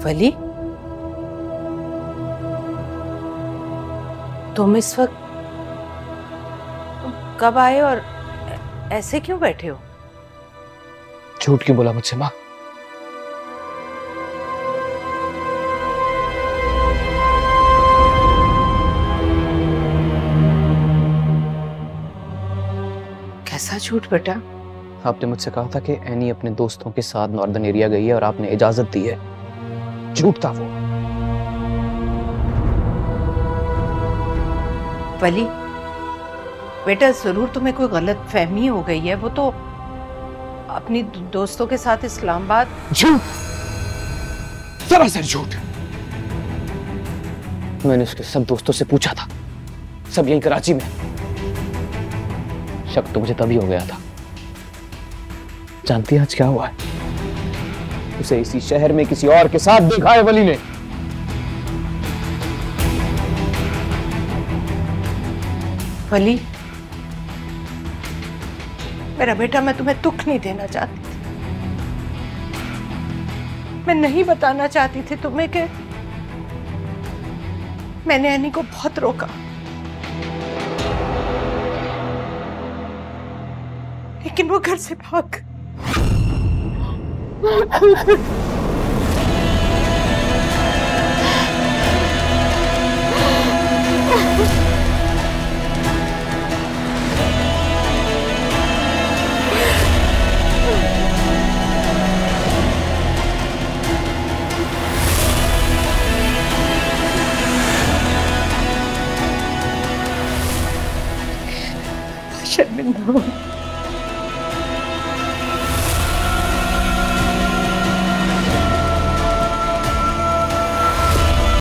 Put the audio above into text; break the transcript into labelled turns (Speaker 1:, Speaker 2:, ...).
Speaker 1: वली, तुम इस वक्त कब आए और ऐसे क्यों बैठे हो?
Speaker 2: झूठ क्यों बोला मुझसे माँ?
Speaker 1: कैसा झूठ बेटा?
Speaker 2: आपने मुझसे कहा था कि एनी अपने दोस्तों के साथ नॉर्दर्न एरिया गई है और आपने इजाजत दी है। झूठ था वो।
Speaker 1: वली बेटा, जरूर तुम्हें कोई गलत फहमी हो गई है। वो तो अपनी दोस्तों के साथ इस्लामाबाद।
Speaker 2: झूठ, सरासर झूठ। मैंने उसके सब दोस्तों से पूछा था, सब यहीं कराची में। शक तो मुझे तभी हो गया था। जानती है आज क्या हुआ है? उसे इसी शहर में किसी और के साथ देखा है वली ने।
Speaker 1: वली मेरा बेटा, मैं तुम्हें दुख नहीं देना चाहती थी। मैं नहीं बताना चाहती थी तुम्हें कि मैंने एनी को बहुत रोका, लेकिन वो घर से भाग। शर्मिंदा हूं।